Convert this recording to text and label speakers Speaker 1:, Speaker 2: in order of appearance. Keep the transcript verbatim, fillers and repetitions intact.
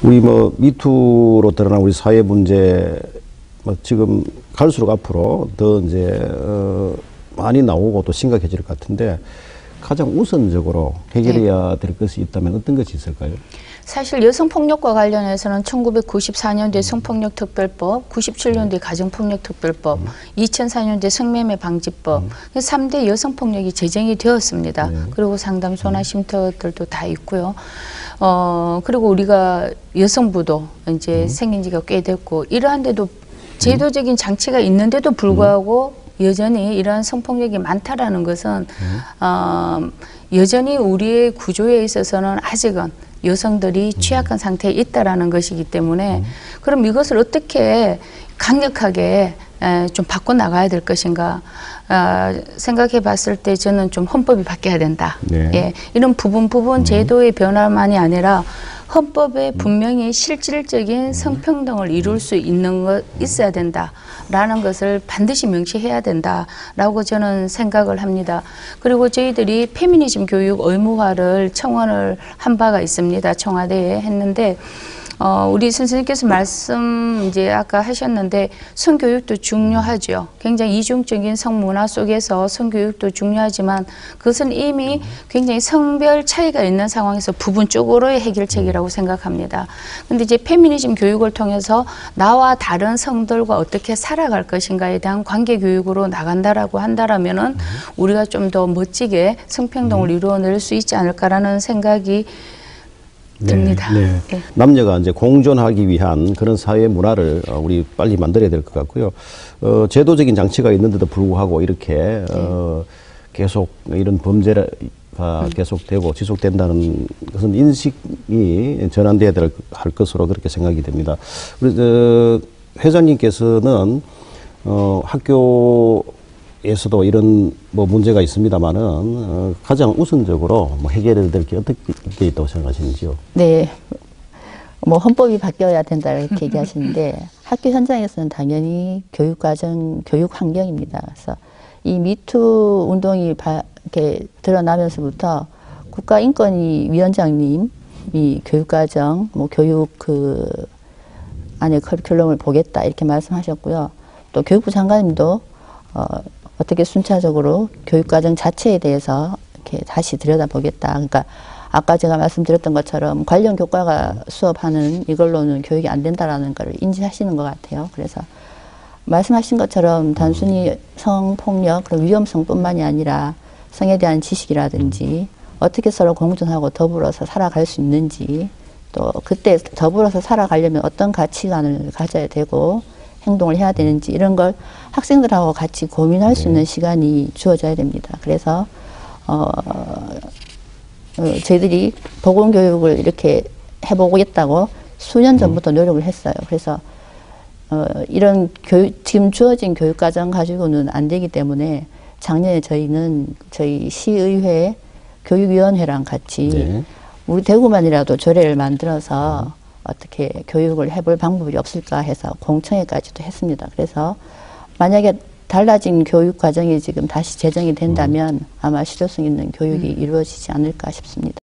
Speaker 1: 우리 뭐 미투로 드러난 우리 사회 문제 뭐 지금 갈수록 앞으로 더 이제 어 많이 나오고 또 심각해질 것 같은데 가장 우선적으로 해결해야 네. 될 것이 있다면 어떤 것이 있을까요?
Speaker 2: 사실 여성폭력과 관련해서는 천구백구십사 년도에 성폭력특별법, 구십칠 년도에 가정폭력특별법, 음. 이천사 년도에 성매매 방지법, 음. 삼 대 여성폭력이 제정이 되었습니다. 네. 그리고 상담소나 쉼터들도 다 있고요. 어, 그리고 우리가 여성부도 이제 음. 생긴 지가 꽤 됐고, 이러한데도 제도적인 장치가 있는데도 불구하고 음. 여전히 이러한 성폭력이 많다라는 것은, 음. 어, 여전히 우리의 구조에 있어서는 아직은 여성들이 취약한 상태에 있다라는 것이기 때문에 음. 그럼 이것을 어떻게 강력하게 에, 좀 바꿔나가야 될 것인가 아, 생각해 봤을 때 저는 좀 헌법이 바뀌어야 된다. 네. 예, 이런 부분 부분 음. 제도의 변화만이 아니라 헌법에 분명히 실질적인 성평등을 이룰 수 있는 것 있어야 된다라는 것을 반드시 명시해야 된다라고 저는 생각을 합니다. 그리고 저희들이 페미니즘 교육 의무화를 청원을 한 바가 있습니다. 청와대에 했는데 어, 우리 선생님께서 말씀 이제 아까 하셨는데 성교육도 중요하죠. 굉장히 이중적인 성문화 속에서 성교육도 중요하지만 그것은 이미 굉장히 성별 차이가 있는 상황에서 부분적으로의 해결책이라고 생각합니다. 근데 이제 페미니즘 교육을 통해서 나와 다른 성들과 어떻게 살아갈 것인가에 대한 관계 교육으로 나간다라고 한다라면은 우리가 좀 더 멋지게 성평등을 이루어낼 수 있지 않을까라는 생각이 듭니다.
Speaker 1: 네, 네. 네. 남녀가 이제 공존하기 위한 그런 사회 문화를 우리 빨리 만들어야 될 것 같고요. 어, 제도적인 장치가 있는데도 불구하고 이렇게 네. 어, 계속 이런 범죄가 음. 계속되고 지속된다는 것은 인식이 전환돼야 될, 할 것으로 그렇게 생각이 됩니다. 우리 어, 회장님께서는 어, 학교 에서도 이런 뭐 문제가 있습니다만은 어, 가장 우선적으로 뭐 해결해야 될 게 어떻게 있다고 생각하시는지요?
Speaker 3: 네, 뭐 헌법이 바뀌어야 된다 이렇게 얘기하시는데 학교 현장에서는 당연히 교육 과정, 교육 환경입니다. 그래서 이 미투 운동이 바, 이렇게 드러나면서부터 국가인권위원장님이 교육 과정, 뭐 교육 그 안에 커리큘럼을 보겠다 이렇게 말씀하셨고요. 또 교육부 장관님도 어, 어떻게 순차적으로 교육과정 자체에 대해서 이렇게 다시 들여다보겠다. 그러니까 아까 제가 말씀드렸던 것처럼 관련 교과가 수업하는 이걸로는 교육이 안 된다라는 걸 인지하시는 것 같아요. 그래서 말씀하신 것처럼 단순히 성폭력, 그런 위험성뿐만이 아니라 성에 대한 지식이라든지 어떻게 서로 공존하고 더불어서 살아갈 수 있는지 또 그때 더불어서 살아가려면 어떤 가치관을 가져야 되고 행동을 해야 되는지 이런 걸 학생들하고 같이 고민할 수 있는 시간이 주어져야 됩니다. 그래서 어, 어, 저희들이 보건교육을 이렇게 해보겠다고 수년 전부터 노력을 했어요. 그래서 어, 이런 교육, 지금 주어진 교육과정 가지고는 안 되기 때문에 작년에 저희는 저희 시의회 교육위원회랑 같이 네. 우리 대구만이라도 조례를 만들어서 음. 어떻게 교육을 해볼 방법이 없을까 해서 공청회까지도 했습니다. 그래서 만약에 달라진 교육 과정이 지금 다시 제정이 된다면 아마 실효성 있는 교육이 이루어지지 않을까 싶습니다.